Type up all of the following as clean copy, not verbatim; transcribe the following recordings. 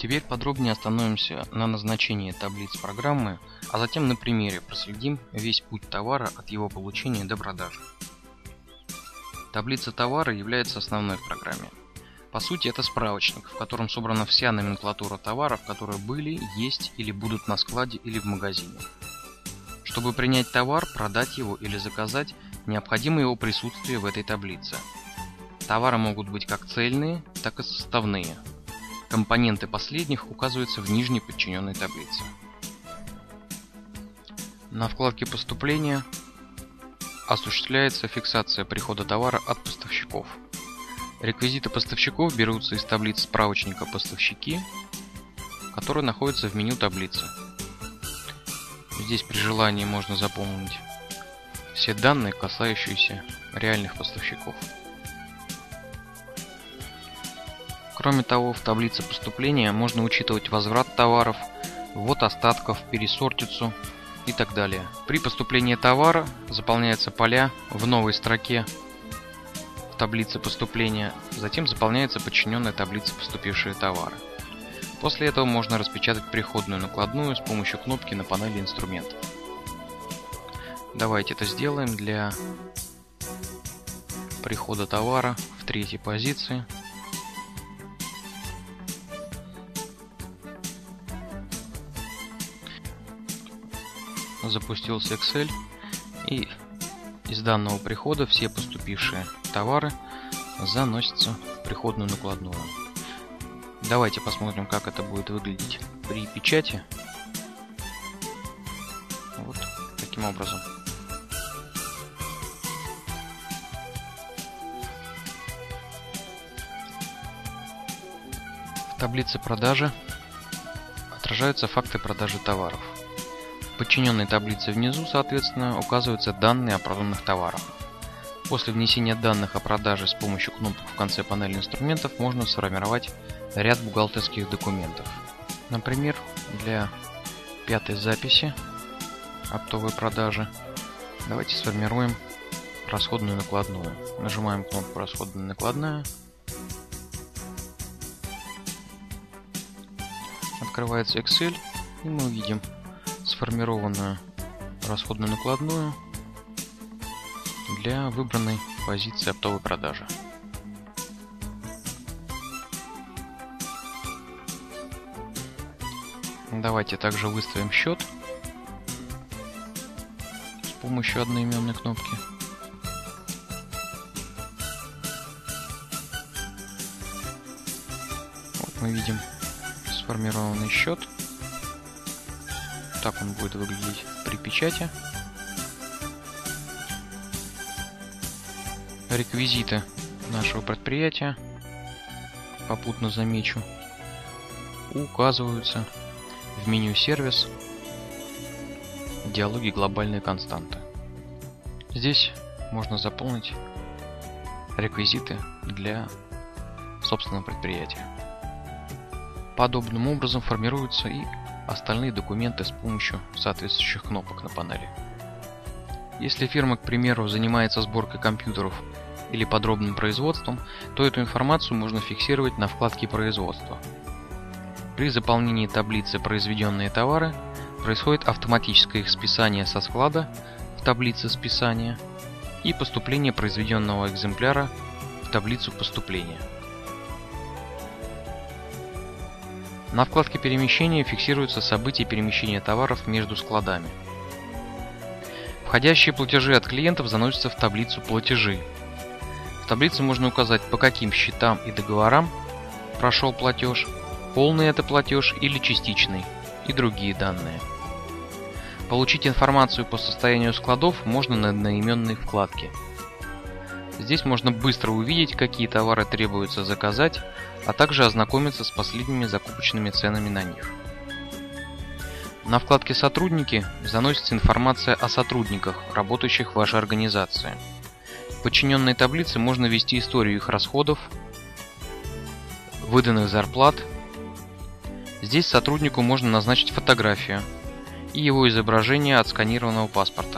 Теперь подробнее остановимся на назначении таблиц программы, а затем на примере проследим весь путь товара от его получения до продажи. Таблица товара является основной в программе. По сути, это справочник, в котором собрана вся номенклатура товаров, которые были, есть или будут на складе или в магазине. Чтобы принять товар, продать его или заказать, необходимо его присутствие в этой таблице. Товары могут быть как цельные, так и составные. Компоненты последних указываются в нижней подчиненной таблице. На вкладке «Поступления» осуществляется фиксация прихода товара от поставщиков. Реквизиты поставщиков берутся из таблицы справочника «Поставщики», который находится в меню таблицы. Здесь при желании можно заполнить все данные, касающиеся реальных поставщиков. Кроме того, в таблице поступления можно учитывать возврат товаров, ввод остатков, пересортицу и так далее. При поступлении товара заполняются поля в новой строке в таблице поступления, затем заполняется подчиненная таблица поступившие товары. После этого можно распечатать приходную накладную с помощью кнопки на панели инструментов. Давайте это сделаем для прихода товара в третьей позиции. Запустился Excel, и из данного прихода все поступившие товары заносятся в приходную накладную. Давайте посмотрим, как это будет выглядеть при печати. Вот таким образом. В таблице продажи отражаются факты продажи товаров. В подчиненной таблице внизу, соответственно, указываются данные о проданных товарах. После внесения данных о продаже с помощью кнопок в конце панели инструментов можно сформировать ряд бухгалтерских документов. Например, для пятой записи оптовой продажи давайте сформируем расходную накладную. Нажимаем кнопку «Расходная накладная». Открывается Excel, и мы увидим сформированную расходную накладную для выбранной позиции оптовой продажи. Давайте также выставим счет с помощью одноименной кнопки. Вот мы видим сформированный счет. Так он будет выглядеть при печати. Реквизиты нашего предприятия, попутно замечу, указываются в меню «Сервис», в диалоге «Глобальные константы». Здесь можно заполнить реквизиты для собственного предприятия. Подобным образом формируются и остальные документы с помощью соответствующих кнопок на панели. Если фирма, к примеру, занимается сборкой компьютеров или подробным производством, то эту информацию можно фиксировать на вкладке «Производство». При заполнении таблицы «Произведенные товары» происходит автоматическое их списание со склада в таблице списания и поступление произведенного экземпляра в таблицу поступления. На вкладке «Перемещение» фиксируются события перемещения товаров между складами. Входящие платежи от клиентов заносятся в таблицу «Платежи». В таблице можно указать, по каким счетам и договорам прошел платеж, полный это платеж или частичный, и другие данные. Получить информацию по состоянию складов можно на одноименной вкладке. Здесь можно быстро увидеть, какие товары требуется заказать, а также ознакомиться с последними закупочными ценами на них. На вкладке «Сотрудники» заносится информация о сотрудниках, работающих в вашей организации. В подчиненной таблице можно ввести историю их расходов, выданных зарплат. Здесь сотруднику можно назначить фотографию и его изображение отсканированного паспорта.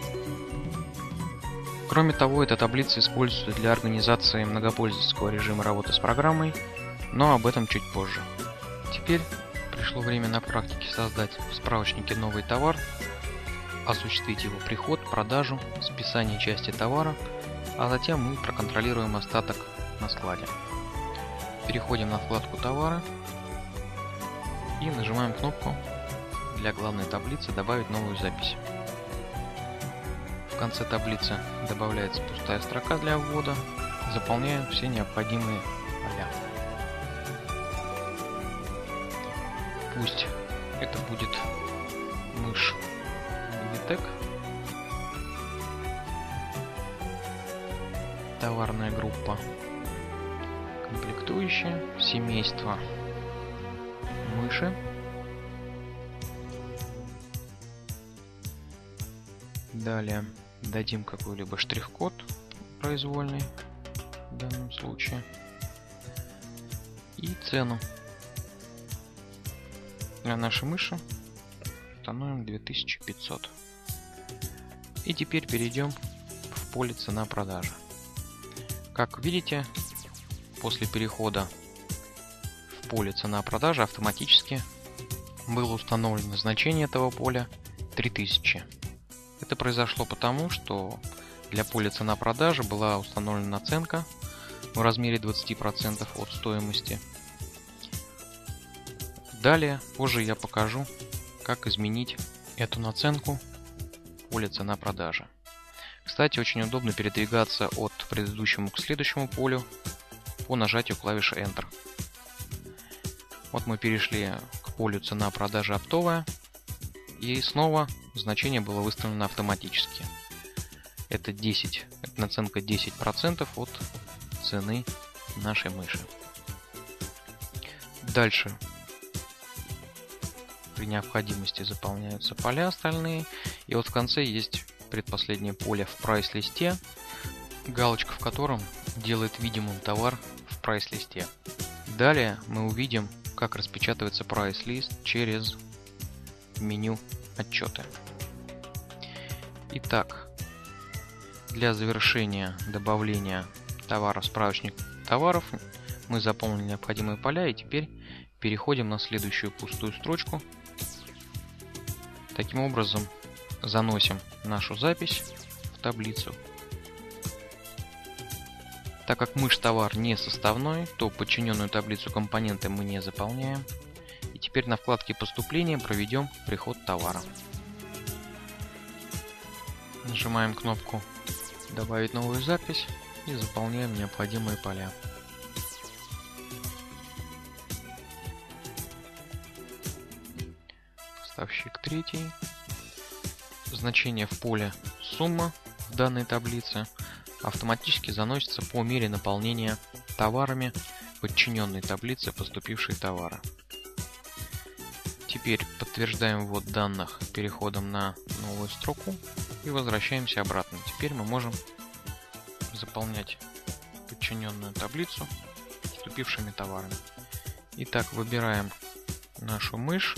Кроме того, эта таблица используется для организации многопользовательского режима работы с программой, но об этом чуть позже. Теперь пришло время на практике создать в справочнике новый товар, осуществить его приход, продажу, списание части товара, а затем мы проконтролируем остаток на складе. Переходим на вкладку «Товары» и нажимаем кнопку для главной таблицы «Добавить новую запись». В конце таблицы добавляется пустая строка для ввода, заполняем все необходимые поля. Пусть это будет мышь Logitech, товарная группа, комплектующие, семейство мыши, далее дадим какой-либо штрих-код произвольный в данном случае и цену для нашей мыши установим 2500. И теперь перейдем в поле цена-продажа. Как видите, после перехода в поле цена-продажа автоматически было установлено значение этого поля 3000. Это произошло потому, что для поля цена-продажа была установлена наценка в размере 20% от стоимости. Далее, позже я покажу, как изменить эту наценку в поле цена-продажа. Кстати, очень удобно передвигаться от предыдущему к следующему полю по нажатию клавиши Enter. Вот мы перешли к полю цена-продажа оптовая, и снова значение было выставлено автоматически. Это наценка 10% от цены нашей мыши. Дальше при необходимости заполняются поля остальные. И вот в конце есть предпоследнее поле в прайс-листе, галочка в котором делает видимым товар в прайс-листе. Далее мы увидим, как распечатывается прайс-лист через меню «Отчеты». Итак, для завершения добавления товара в справочник товаров мы заполнили необходимые поля и теперь переходим на следующую пустую строчку. Таким образом, заносим нашу запись в таблицу. Так как мышь товар не составной, то подчиненную таблицу компоненты мы не заполняем. И теперь на вкладке поступления проведем приход товара. Нажимаем кнопку «Добавить новую запись» и заполняем необходимые поля. Поставщик 3. Значение в поле «Сумма» в данной таблице автоматически заносится по мере наполнения товарами подчиненной таблицы поступившие товары. Теперь подтверждаем ввод данных переходом на новую строку и возвращаемся обратно. Теперь мы можем заполнять подчиненную таблицу поступившими товарами. Итак, выбираем нашу мышь,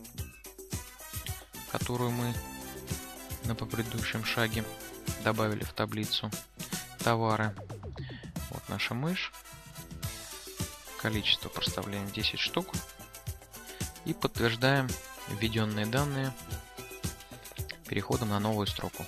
которую мы на предыдущем шаге добавили в таблицу товары. Вот наша мышь. Количество проставляем 10 штук. И подтверждаем введенные данные переходом на новую строку.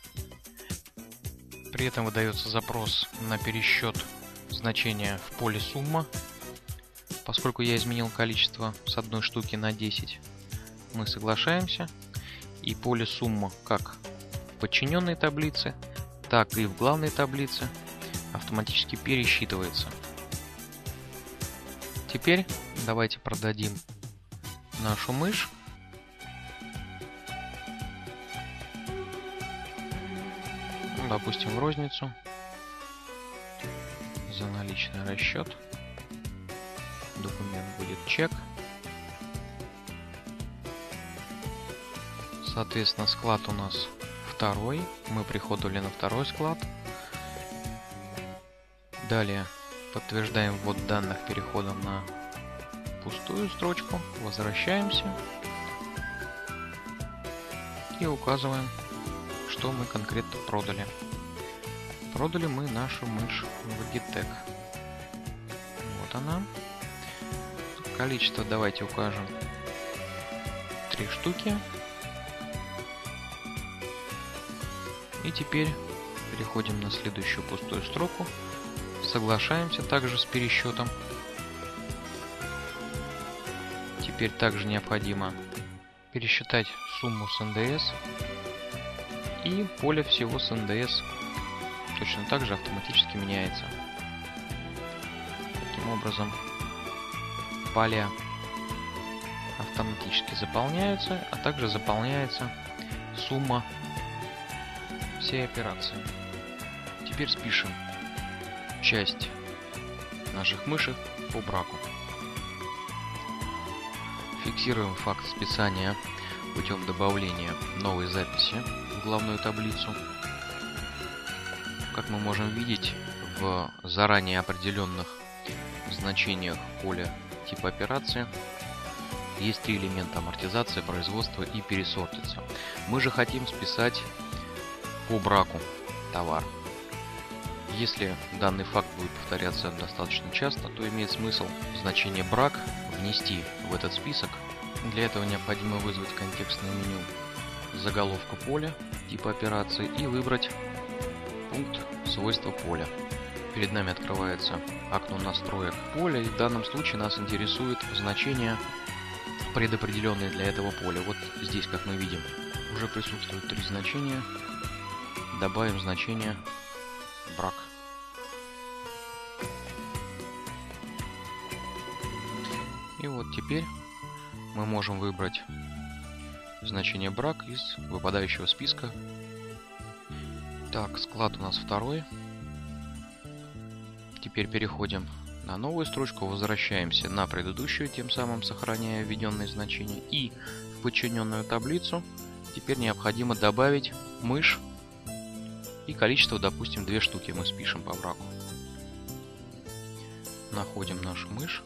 При этом выдается запрос на пересчет значения в поле «Сумма». Поскольку я изменил количество с 1 штуки на 10, мы соглашаемся. И поле «Сумма» как в подчиненной таблице, так и в главной таблице автоматически пересчитывается. Теперь давайте продадим нашу мышь. Допустим, в розницу за наличный расчет. Документ будет чек. Соответственно, склад у нас второй. Мы приходили на второй склад. Далее подтверждаем ввод данных переходом на пустую строчку. Возвращаемся. И указываем, что мы конкретно продали. Продали мы нашу мышь Logitech. Вот она. Количество давайте укажем 3 штуки. И теперь переходим на следующую пустую строку. Соглашаемся также с пересчетом. Теперь также необходимо пересчитать сумму с НДС. И поле всего с НДС точно так же автоматически меняется. Таким образом, поля автоматически заполняются, а также заполняется сумма всей операции. Теперь спишем часть наших мышек по браку. Фиксируем факт списания путем добавления новой записи в главную таблицу. Как мы можем видеть, в заранее определенных значениях поля типа операции есть 3 элемента: амортизация, производство и пересортица. Мы же хотим списать по браку товар. Если данный факт будет повторяться достаточно часто, то имеет смысл значение брак внести в этот список. Для этого необходимо вызвать контекстное меню заголовка поля типа операции и выбрать пункт свойства поля. Перед нами открывается окно настроек поля, и в данном случае нас интересует значение, предопределенные для этого поля. Вот здесь, как мы видим, уже присутствуют 3 значения. Добавим значение брак. И вот теперь мы можем выбрать значение брак из выпадающего списка. Так, склад у нас 2. Теперь переходим на новую строчку, возвращаемся на предыдущую, тем самым сохраняя введенные значения. И в подчиненную таблицу теперь необходимо добавить мышь. И количество, допустим, 2 штуки мы спишем по браку. Находим нашу мышь.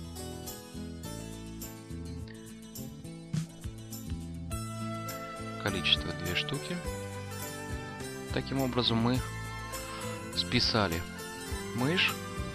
Количество 2 штуки. Таким образом мы списали мышь,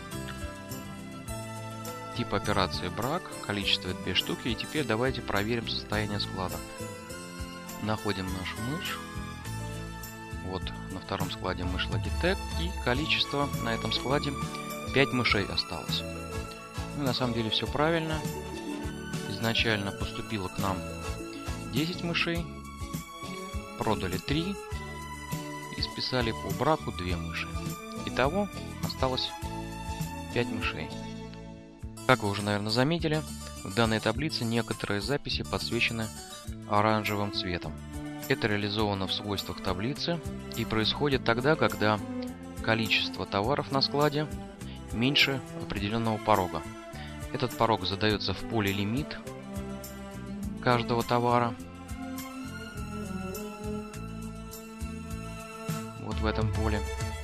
тип операции брак, количество 2 штуки. И теперь давайте проверим состояние склада. Находим нашу мышь. Вот на 2 складе мышь Logitech, и количество на этом складе 5 мышей осталось. Ну, на самом деле все правильно. Изначально поступило к нам 10 мышей, продали 3 и списали по браку 2 мыши. Итого осталось 5 мышей. Как вы уже, наверное, заметили, в данной таблице некоторые записи подсвечены оранжевым цветом. Это реализовано в свойствах таблицы и происходит тогда, когда количество товаров на складе меньше определенного порога. Этот порог задается в поле лимит каждого товара. Вот в этом поле.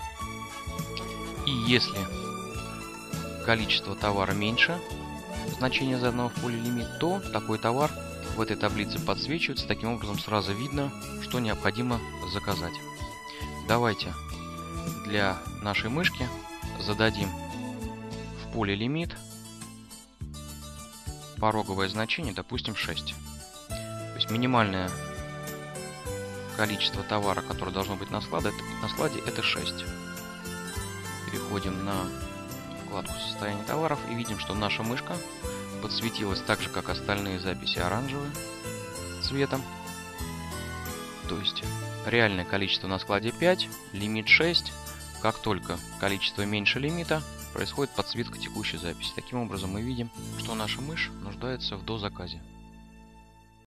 И если количество товара меньше значения заданного в поле лимит, то такой товар в этой таблице подсвечивается. Таким образом сразу видно, что необходимо заказать. Давайте для нашей мышки зададим в поле лимит пороговое значение, допустим, 6. То есть минимальное количество товара, которое должно быть на складе, это 6. Переходим на вкладку состояние товаров и видим, что наша мышка подсветилась так же, как остальные записи, оранжевым цветом. То есть реальное количество на складе 5, лимит 6. Как только количество меньше лимита, происходит подсветка текущей записи. Таким образом мы видим, что наша мышь нуждается в дозаказе.